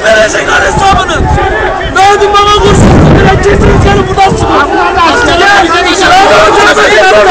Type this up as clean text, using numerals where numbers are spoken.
verecekler hesabını. Verdim bana kurşun. Direkt kesin seni buradan çıkın. Gel.